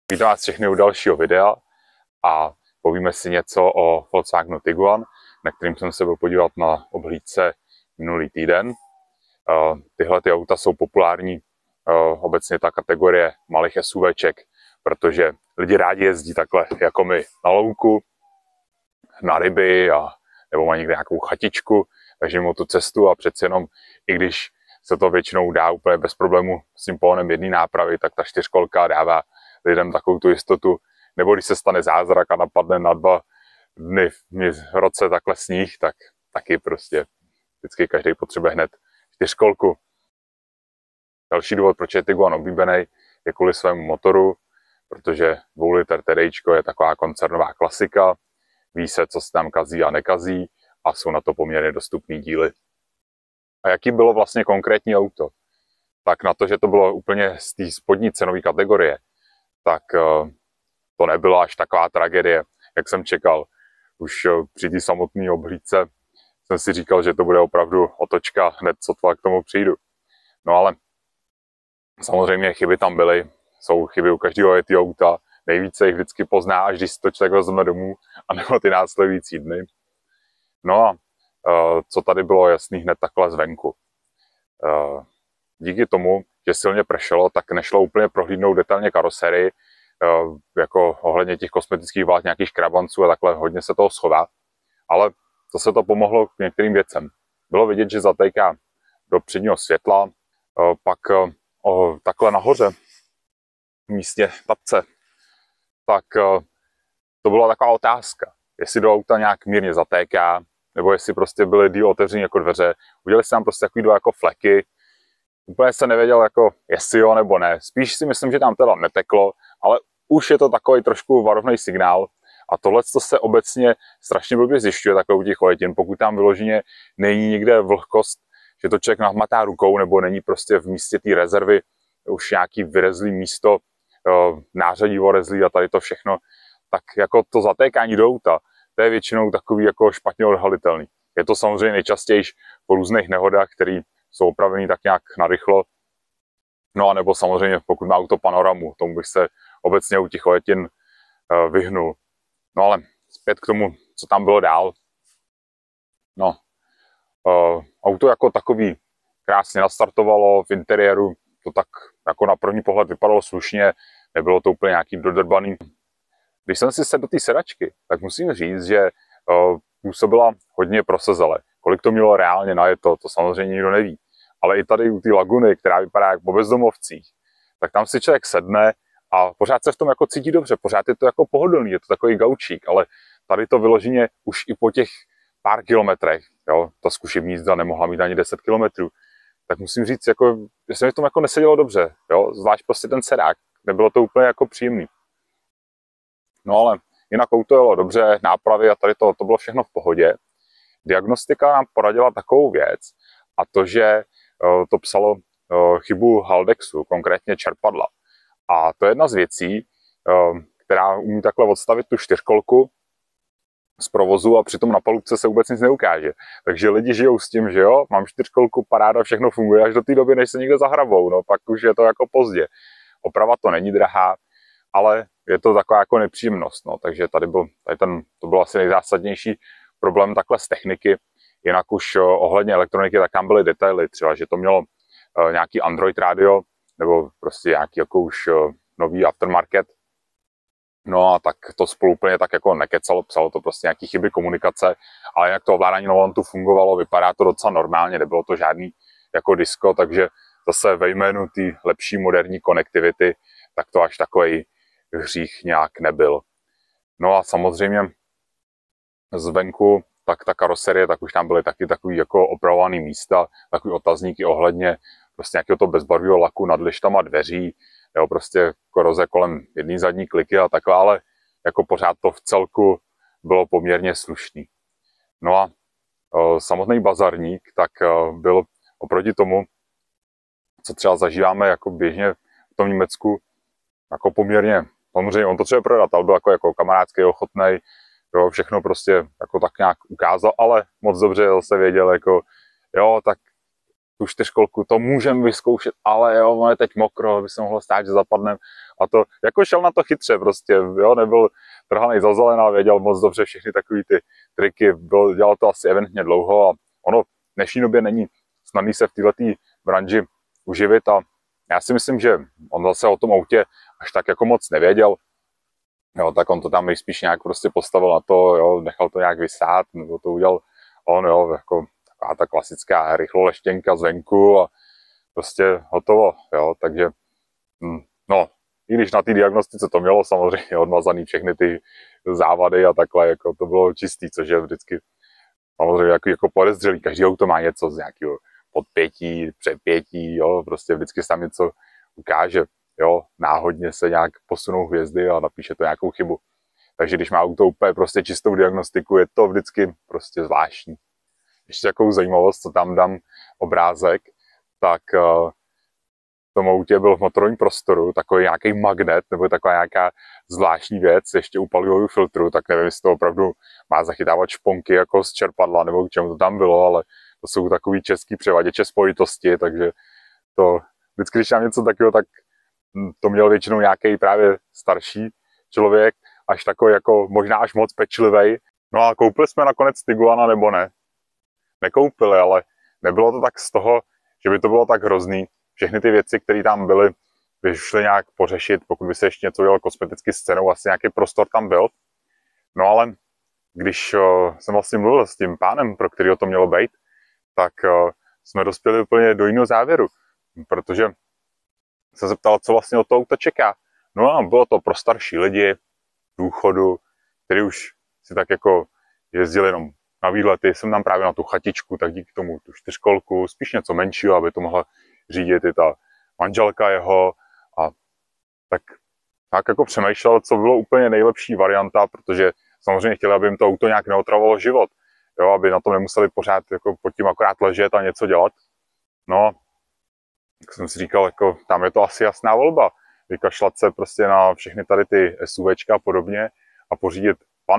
Vítám vás všechny u dalšího videa a povíme si něco o Volkswagenu Tiguan, na kterým jsem se byl podívat na obhlídce minulý týden. Tyhle ty auta jsou populární, obecně ta kategorie malých SUVček, protože lidi rádi jezdí takhle jako my na louku, na ryby nebo mají někde nějakou chatičku, takže mimo tu cestu a přeci jenom, i když se to většinou dá úplně bez problému s tím pohonem jedné nápravy, tak ta čtyřkolka dává lidem takovou tu jistotu, nebo když se stane zázrak a napadne na 2 dny v roce takhle sníh, tak taky prostě vždycky každý potřebuje hned čtyřkolku. Další důvod, proč je Tiguan oblíbený, je kvůli svému motoru, protože 2 liter TDIčko je taková koncernová klasika, ví se, co se tam kazí a nekazí a jsou na to poměrně dostupný díly. A jaký bylo vlastně konkrétní auto? Tak na to, že to bylo úplně z té spodní cenové kategorie, tak to nebyla až taková tragédie, jak jsem čekal. Už při té samotné obhlídce jsem si říkal, že to bude opravdu otočka hned, sotva k tomu přijdu. No ale samozřejmě chyby tam byly, jsou chyby u každého jetího auta, nejvíce jich vždycky pozná, až když si to člověk vezme domů, anebo ty následující dny. No a co tady bylo jasný hned takhle zvenku. Díky tomu, že silně pršelo, tak nešlo úplně prohlídnout detailně karoserii, jako ohledně těch kosmetických vlád, nějakých škrabanců a takhle hodně se toho schová. Ale zase to pomohlo k některým věcem. Bylo vidět, že zatéká do předního světla, pak takhle nahoře, v místě tapce, tak to byla taková otázka, jestli do auta nějak mírně zatéká, nebo jestli prostě byly díl otevřený jako dveře. Udělali se tam prostě takový jako fleky. Úplně se nevěděl, jako jestli jo nebo ne. Spíš si myslím, že tam teda neteklo, ale už je to takový trošku varovný signál. A tohle se obecně strašně blbě zjišťuje takhle u těch ojetin, pokud tam vyloženě není nikde vlhkost, že to člověk nahmatá rukou, nebo není prostě v místě té rezervy už nějaký vyrezlý místo, nářadí orezlý a tady to všechno, tak jako to zatékání do auta, to je většinou takový jako špatně odhalitelný. Je to samozřejmě nejčastěji po různých nehodách, které jsou opravený tak nějak narychlo. No a nebo samozřejmě, pokud má auto panoramu, tomu bych se obecně u těch ojetin vyhnul. No ale zpět k tomu, co tam bylo dál. No, auto jako takový krásně nastartovalo v interiéru, to tak jako na první pohled vypadalo slušně, nebylo to úplně nějaký dodrbaný. Když jsem si sedl do té sedačky, tak musím říct, že působila hodně prosazele. Kolik to mělo reálně najeto, to samozřejmě nikdo neví. Ale i tady u té laguny, která vypadá jak po bezdomovcích, tak tam si člověk sedne a pořád se v tom jako cítí dobře, pořád je to jako pohodlný, je to takový gaučík, ale tady to vyloženě už i po těch pár kilometrech, jo, ta zkušební jízda nemohla mít ani 10 kilometrů, tak musím říct, jako, že se mi v tom jako nesedělo dobře, jo, zvlášť prostě ten sedák, nebylo to úplně jako příjemný. No ale jinak auto jelo dobře, nápravy a tady to bylo všechno v pohodě. Diagnostika nám poradila takovou věc, a to, že to psalo chybu Haldexu, konkrétně čerpadla. A to je jedna z věcí, která umí takhle odstavit tu čtyřkolku z provozu a přitom na palubce se vůbec nic neukáže. Takže lidi žijou s tím, že jo, mám čtyřkolku, paráda, všechno funguje až do té doby, než se někde zahrabou, no pak už je to jako pozdě. Oprava to není drahá, ale je to taková jako nepříjemnost, no, takže to byl asi nejzásadnější problém takhle z techniky. Jinak už ohledně elektroniky, tak tam byly detaily, třeba, že to mělo nějaký Android radio, nebo prostě nějaký jako už nový aftermarket. No a tak to spolu úplně tak jako nekecalo, psalo to prostě nějaký chyby komunikace, ale jak to ovládání na volantu fungovalo, vypadá to docela normálně, nebylo to žádný jako disco, takže zase ve jménu té lepší moderní konektivity, tak to až takový hřích nějak nebyl. No a samozřejmě zvenku, tak ta karoserie, tak už tam byly taky takový jako opravovaný místa, takový otazníky ohledně prostě nějakého to bezbarvého laku nad lištama dveří, jo, prostě koroze kolem jedné zadní kliky a takhle, ale jako pořád to v celku bylo poměrně slušný. No a samotný bazarník, tak byl oproti tomu, co třeba zažíváme jako běžně v tom Německu, jako poměrně, samozřejmě on to třeba prodat, ale byl jako kamarádský, ochotnej, jo, všechno prostě jako tak nějak ukázal, ale moc dobře zase věděl, jako jo, tak tu čtyřkolku, to můžeme vyzkoušet, ale jo, ono je teď mokro, by se mohlo stát, že zapadneme. A to, jako šel na to chytře prostě, jo, nebyl trhaný za zelená, věděl moc dobře všechny takové ty triky, dělal to asi evidentně dlouho a ono v dnešní době není snadný se v této branži uživit a já si myslím, že on zase o tom autě až tak jako moc nevěděl, jo, tak on to tam nejspíš nějak prostě postavil na to, jo, nechal to nějak vysát, nebo to udělal on, jo, jako taková ta klasická rychloleštěnka zvenku a prostě hotovo, jo, takže no, i když na té diagnostice to mělo samozřejmě odmazaný všechny ty závady a takhle, jako to bylo čistý, což je vždycky samozřejmě jako podezřelý, každý auto má něco z nějakého podpětí, přepětí, jo, prostě vždycky se tam něco ukáže, jo, náhodně se nějak posunou hvězdy a napíše to nějakou chybu. Takže když má auto úplně prostě čistou diagnostiku, je to vždycky prostě zvláštní. Ještě takovou zajímavost, co tam dám obrázek, tak v tom autě byl v motorovém prostoru takový nějaký magnet nebo taková nějaká zvláštní věc ještě u palivového filtru, tak nevím, jestli to opravdu má zachytávat šponky jako z čerpadla nebo k čemu to tam bylo, ale to jsou takový český převaděče spojitosti, takže to vždycky, když mám něco takového, tak to měl většinou nějaký právě starší člověk, až takový jako možná až moc pečlivej. No a koupili jsme nakonec Tiguana nebo ne? Nekoupili, ale nebylo to tak z toho, že by to bylo tak hrozný. Všechny ty věci, které tam byly, by šly nějak pořešit, pokud by se ještě něco dělalo kosmeticky s cenou, asi nějaký prostor tam byl. No ale když jsem vlastně mluvil s tím pánem, pro kterého to mělo být, tak jsme dospěli úplně do jiného závěru, protože se zeptal, co vlastně od toho auta čeká. No a bylo to pro starší lidi, důchodu, který už si tak jako jezdili jenom na výlety, jsem tam právě na tu chatičku, tak díky tomu tu čtyřkolku, spíš něco menšího, aby to mohla řídit i ta manželka jeho a tak jako přemýšlel, co bylo úplně nejlepší varianta, protože samozřejmě chtěli, aby jim to auto nějak neotravovalo život, jo, aby na tom nemuseli pořád jako pod tím akorát ležet a něco dělat. No, tak jsem si říkal, jako tam je to asi jasná volba, vykašlat se prostě na všechny tady ty SUVčka a podobně a pořídit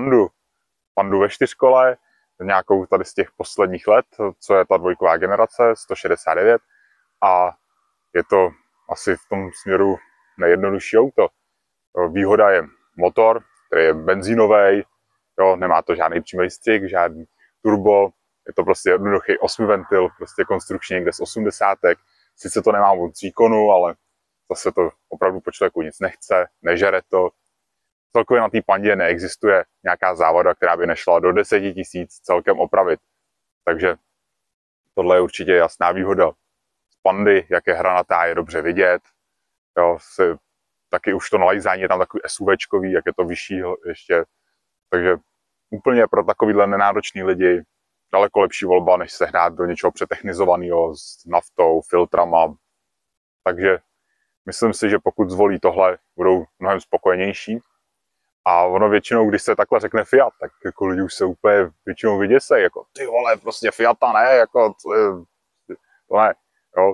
Pandu ve čtyřkole, nějakou tady z těch posledních let, co je ta dvojková generace, 169, a je to asi v tom směru nejjednodušší auto. Výhoda je motor, který je benzínový, jo, nemá to žádný přímý střik, žádný turbo, je to prostě jednoduchý 8ventil, prostě konstrukčně někde z 80. Sice to nemá moc výkonu, ale zase to opravdu po člověku nic nechce, nežere to. Celkově na té Pandě neexistuje nějaká závada, která by nešla do 10 000 celkem opravit. Takže tohle je určitě jasná výhoda. Z Pandy, jak je hranatá, je dobře vidět. Jo, taky už to nalajzání je tam takový SUVčkový, jak je to vyšší ještě. Takže úplně pro takovýhle nenáročný lidi daleko lepší volba, než se hrát do něčeho přetechnizovaného s naftou, filtrama. Takže myslím si, že pokud zvolí tohle, budou mnohem spokojenější. A ono většinou, když se takhle řekne Fiat, tak jako lidi už se úplně většinou vyděsej, jako ty vole, prostě Fiata ne, jako to ne, jo.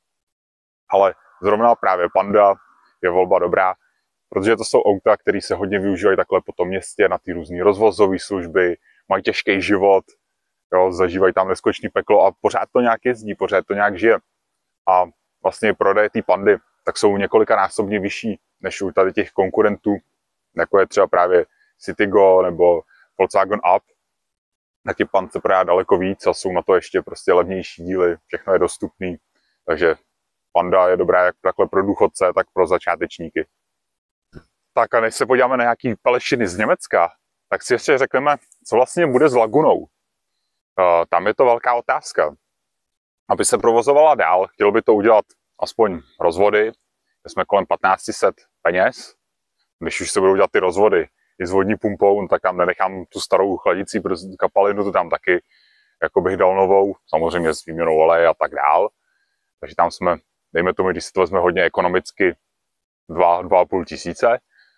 Ale zrovna právě Panda je volba dobrá, protože to jsou auta, které se hodně využívají takhle po tom městě na ty různé rozvozové služby, mají těžký život, jo, zažívají tam neskutečný peklo a pořád to nějak jezdí, pořád to nějak žije. A vlastně prodeje té Pandy tak jsou několikanásobně vyšší než u tady těch konkurentů, jako je třeba právě Citigo nebo Volkswagen Up. Taky Pand se prodá daleko víc a jsou na to ještě prostě levnější díly, všechno je dostupný. Takže Panda je dobrá jak takhle pro důchodce, tak pro začátečníky. Tak a než se podíváme na nějaký pelešiny z Německa, tak si ještě řekneme, co vlastně bude s Lagunou. Tam je to velká otázka. Aby se provozovala dál, chtělo by to udělat aspoň rozvody, jsme kolem 1500 peněz. Když už se budou dělat ty rozvody i s vodní pumpou, no tak tam nenechám tu starou chladicí kapalinu, to tam taky jako bych dal novou, samozřejmě s výměnou oleje a tak dál. Takže tam jsme, dejme tomu, když si to vezme hodně ekonomicky, 2,5 tisíce.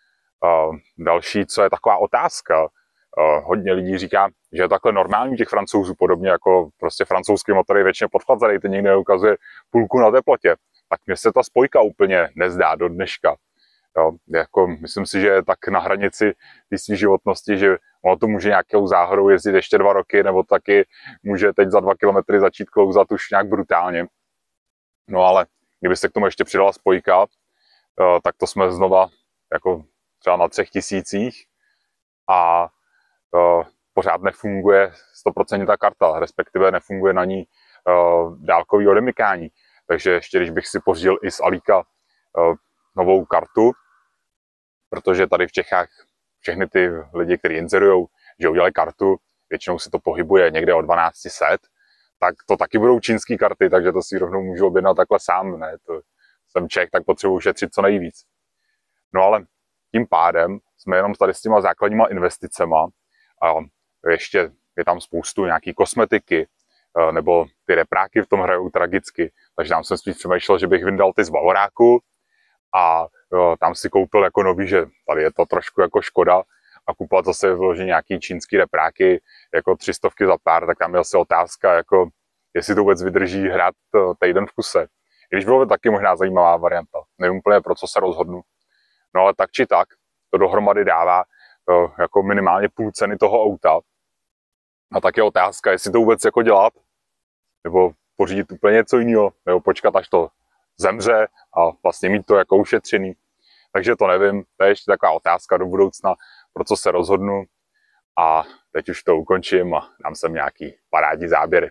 Další, co je taková otázka, hodně lidí říká, že je takhle normální těch Francouzů, podobně jako prostě francouzský motor je většině podchlazený, ten někde ukazuje půlku na teplotě. Tak mně se ta spojka úplně nezdá do dneška. Jo, jako myslím si, že je tak na hranici té své životnosti, že ono to může nějakou záhodou jezdit ještě 2 roky, nebo taky může teď za 2 kilometry začít klouzat už nějak brutálně. No ale kdyby se k tomu ještě přidala spojka, tak to jsme znova jako třeba na 3000 a pořád nefunguje 100% ta karta, respektive nefunguje na ní dálkový odemykání. Takže ještě když bych si pořídil i z Alíka novou kartu, protože tady v Čechách všechny ty lidi, kteří inzerujou, že udělají kartu, většinou se to pohybuje někde o 1200, tak to taky budou čínské karty, takže to si rovnou můžu objednat takhle sám, ne? To jsem Čech, tak potřebuji šetřit co nejvíc. No ale tím pádem jsme jenom tady s těma základníma investicema a ještě je tam spoustu nějaký kosmetiky, nebo ty repráky v tom hrajou tragicky, takže tam jsem spíš přemýšlel, že bych vyndal ty z Bavoráku a tam si koupil jako nový, že tady je to trošku jako škoda a kupovat zase vložit nějaký čínský repráky jako 300 za pár, tak tam je asi otázka, jako jestli to vůbec vydrží hrát týden v kuse. I když bylo taky možná zajímavá varianta, nevím úplně pro co se rozhodnu. No ale tak či tak, to dohromady dává jako minimálně půl ceny toho auta. A tak je otázka, jestli to vůbec jako dělat, nebo pořídit úplně něco jiného, nebo počkat, až to zemře a vlastně mít to jako ušetřený. Takže to nevím, to je ještě taková otázka do budoucna, pro co se rozhodnu. A teď už to ukončím a dám sem nějaký parádní záběry.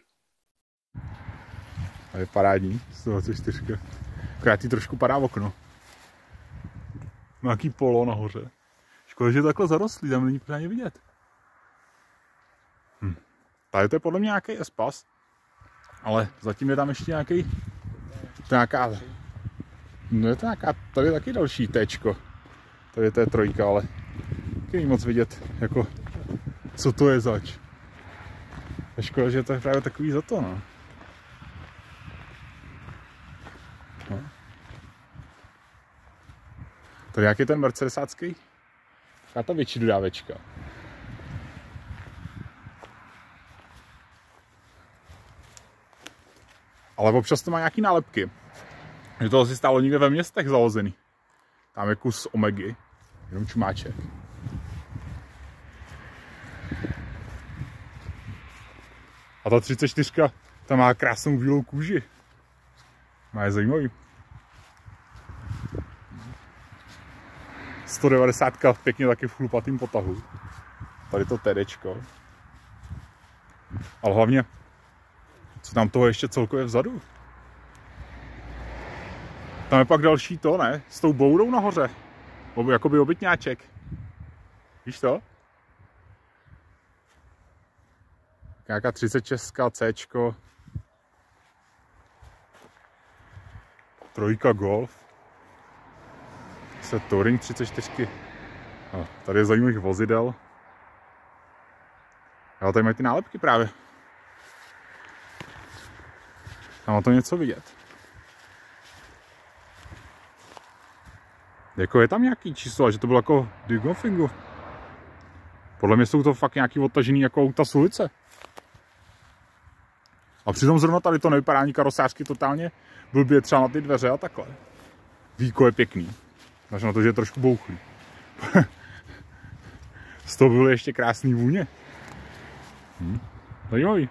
To je parádní, 124. Akorát jí trošku padá v okno. Nějaký polo nahoře. Škoda, že je takhle zarostlý, tam není pořádně vidět. Tady to je podle mě nějaký Espas, ale zatím je tam ještě nějaký, tady je taky další Tčko. Tady to je 3, ale není moc vidět, jako, co to je zač. Je škoda, že to je právě takový za to, no. Tady jak je ten mercedesácký? Taká ta větší dodávečka. Ale občas to má nějaký nálepky. Že to asi stálo někde ve městech založený. Tam je kus Omegy. Jenom čumáček. A ta 34 tam má krásnou bílou kůži. Má je zajímavý. 190 pěkně taky v chlupatým potahu. Tady to TDčko. Ale hlavně, co tam toho ještě celkově vzadu? Tam je pak další to, ne? S tou bourou nahoře. Jakoby obytňáček. Víš to? Nějaká 36 Cčko. 3 Golf. Touring 34. No, tady je zajímavých vozidel. Ale tady mají ty nálepky právě. Tam na to něco vidět. Jako je tam nějaký číslo, že to bylo jako Digofingu. Podle mě jsou to fakt nějaký odtažený jako auta z ulice. A přitom zrovna tady to nevypadá ani karosářsky totálně blbě třeba na ty dveře a takhle. Víko je pěkný. Až na to, že je trošku bouchlý. Z toho byly ještě krásný vůně. Zajímavý.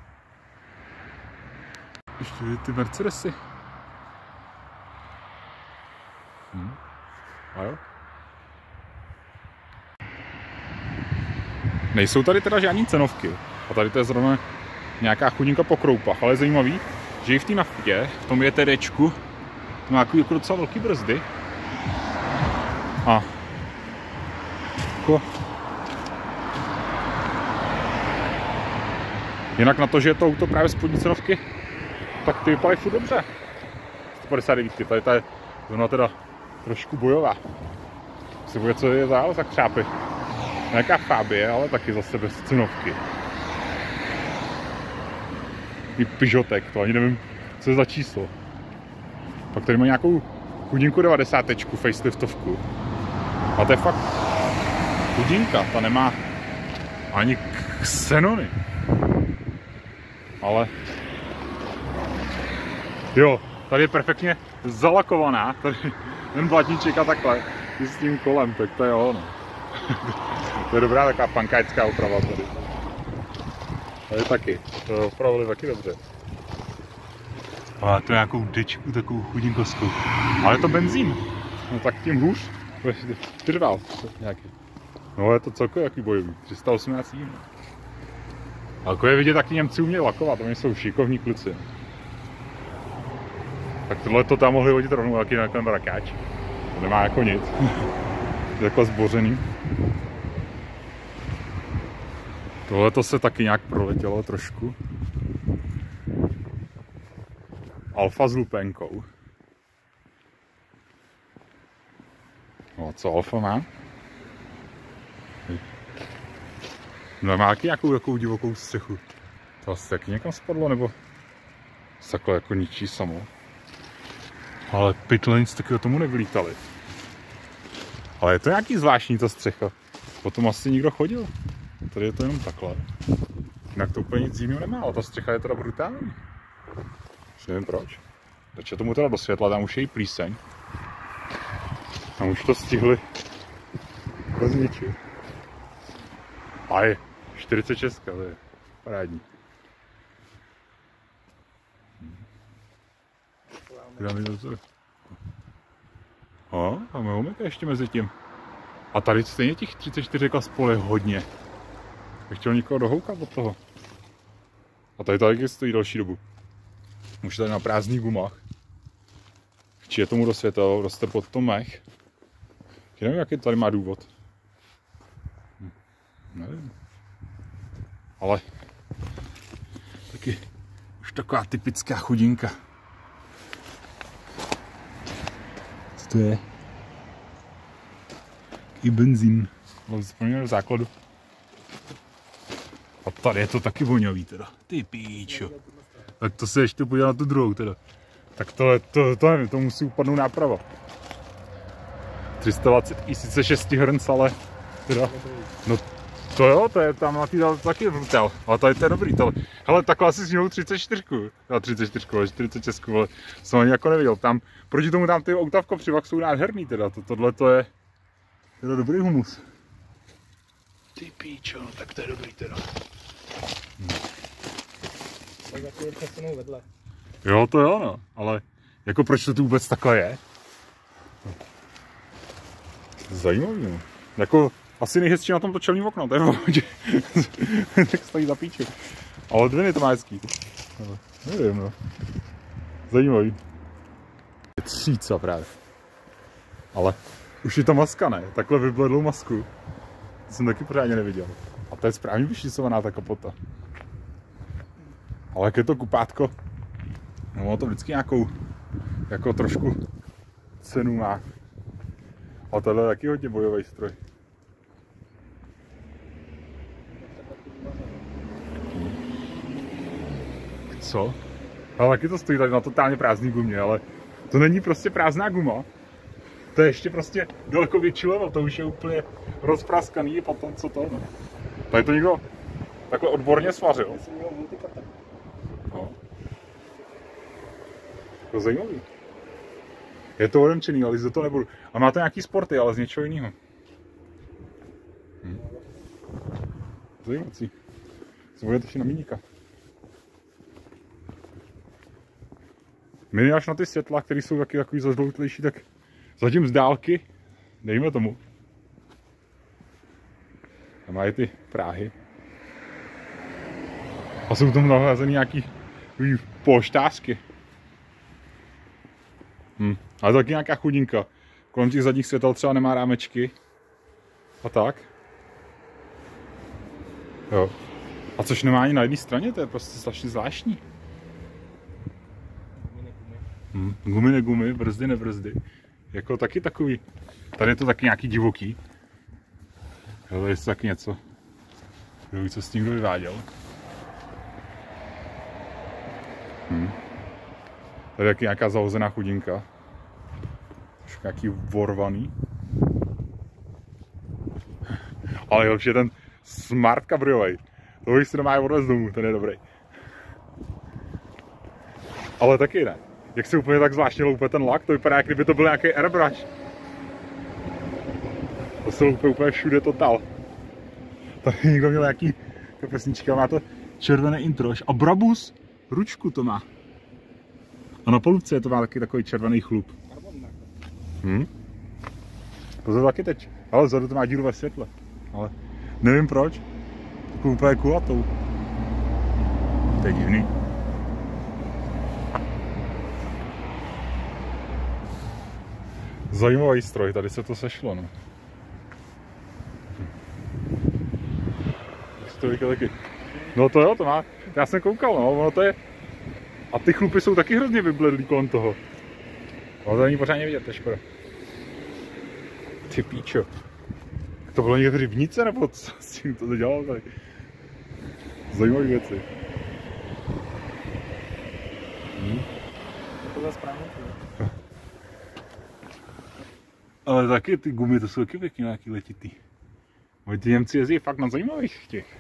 Ještě ty Mercedesy. A jo. Nejsou tady teda žádný cenovky. A tady to je zrovna nějaká chudinka po kroupách. Ale je zajímavý, že i v té naftě, v tom je TDčku, to má jako docela velký brzdy. A jako jinak na to, že je to auto právě spodní cenovky, tak ty vypadají furt dobře. 159, tady ta je zrovna teda trošku bojová. Se bude, co je za křápy. Nějaká Fabie, ale taky zase bez cenovky. I Peugeotek, to ani nevím, co je za číslo. Pak tady má nějakou chudinku 90 faceliftovku. A to je fakt chudinka, ta nemá ani xenony. Ale jo, tady je perfektně zalakovaná, tady ten blatníček a takhle. I s tím kolem, tak to je ono. To je dobrá taková pankáčská oprava tady. Tady taky, to opravili taky dobře. Ale to je nějakou dečku, takovou chudinkoskou. Ale je to benzín. No tak tím hůř. Trval nějaký. No je to celkově jaký bojový. 318 jín. Ale jako je vidět, taky Němci umějí lakovat, oni jsou šikovní kluci. Tak tohle to tam mohli hodit rovnou taky na ten brakáč. To nemá jako nic. Je takhle zbořený. Tohle to se taky nějak proletělo trošku. Alfa s lupenkou. No co Alfa má? No má taky nějakou takovou divokou střechu. To asi taky někam spadlo, nebo takhle jako ničí samo. Ale pytle nic takového tomu nevylítali. Ale je to nějaký zvláštní ta střecha. Potom asi nikdo chodil. Tady je to jenom takhle. Jinak to úplně nic jiného nemá, ale ta střecha je teda brutální. Už nevím proč. Teď tomu teda do světla, tam už je jí plíseň. Tam už to stihli rozničit. A je 46, to je parádní. A my umíte ještě mezi tím. A tady stejně těch 34 kaspol je hodně. Bych chtěl někoho dohoukat od toho. A tady taky stojí další dobu. Už tady na prázdných gumách. Či je tomu do světa, roste pod to mech. Nevím, jaký tady má důvod. Nevím. Ale taky už taková typická chudinka. Co to je? I benzín. Ale vzpomínám v základu. A tady je to taky voňavý teda. Ty píčo. Tak to se ještě podívá na tu druhou teda. Tak to nevím, to musí upadnout náprava. 320 006 hrnc, ale teda, no to jo, to je tam na tý taky vrtel, ale tady to je dobrý, hele, takhle asi sněhou 34, ale 46, ale jsem ani jako neviděl, tam, proti tomu tam ty auta v Kopřivách jsou nádherný teda, tohle to je teda dobrý humus. Ty píčo, no tak to je dobrý teda. Tak takový přesunou vedle. Jo, to jo, no, ale jako proč to tu vůbec takhle je? Zajímavý, no. Jako asi nejhezčí na tomto čelním okno, to je v pohodě. Tak stojí za píču. Ale dviny to má hezký. Nevím, no. Zajímavý. Je tříca právě. Ale už je ta maska, ne? Takhle vybledlou masku. To jsem taky pořádně neviděl. A to je správně vyšicovaná ta kapota. Ale jak je to kupátko, no to vždycky nějakou, jako trošku cenu má. A tohle je taky hodně bojový stroj. Co? Ale taky to stojí tady na totálně prázdný gumě, ale to není prostě prázdná guma. To je ještě prostě daleko větší level, to už je úplně rozpraskaný potom co to, no. Tady to někdo takhle odborně svařil. No. To zajímavý. Je to odemčený, ale do toho nebudu. A má to nějaký sporty, ale z něčeho jiného. Zajímací. Co bude ještě na míníka. Mini až na ty světla, které jsou taky takový zažloutlejší, tak zatím z dálky, dejme tomu. A mají ty práhy. A jsou tam naházeny nějaký polštářky. Ale taky nějaká chudinka. Kolem těch zadních světel třeba nemá rámečky. A tak. Jo. A což nemá ani na jedné straně, to je prostě strašně zvláštní. Gumy negumy, brzdy nebrzdy. Jako taky takový. Tady je to taky nějaký divoký. Jo, tady je to taky něco. Kdo ví, co s tím kdo vyváděl. Tady je taky nějaká zahozená chudinka. Nějaký vorvaný. Ale je lepší ten smart kabriovej. To bych si doma odvez domů, ten je dobrý. Ale taky ne. Jak se úplně tak zvláštně loupe ten lak, to vypadá, jak kdyby to byl nějaký airbrush. To se loupe úplně všude total. Tady někdo měl nějaký kapesnička, má to červené introž a Brabus ručku to má. A na polubce to má taky takový červený chlup. To se taky teď. Ale vzadu to má díru ve světle. Ale nevím proč. Takovou úplně kulatou. To je divný. Zajímavý stroj, tady se to sešlo, no. Taky. No to jo, to má. Já jsem koukal, no, ono to je. A ty chlupy jsou taky hrozně vybledlý kolem toho. Ale to není pořádně vidět, to je škoda. Ty píčo. To bylo někde v rybnice, nebo co s tím to dělalo tady? Zajímavé věci. To je správně. Ale taky ty gumy, to jsou taky pěkně nějaký letitý. Ty Němci jezdí fakt na zajímavých těch.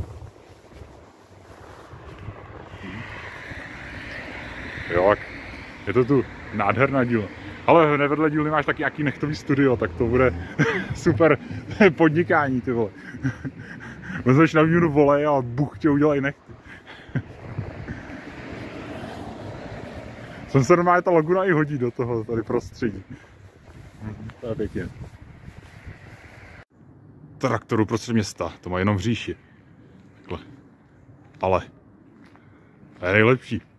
Jo, je to tu nádherná dílna. Ale nevedle dílny máš taky jaký nechtový studio, tak to bude super podnikání, ty vole. Vezmeš na výměnu volej a buch tě udělají nechty. Jsem se normálně ta laguna i hodí do toho tady prostředí. To je pěkně. Traktoru prostřed města, to má jenom v říši. Takhle. Ale to je nejlepší.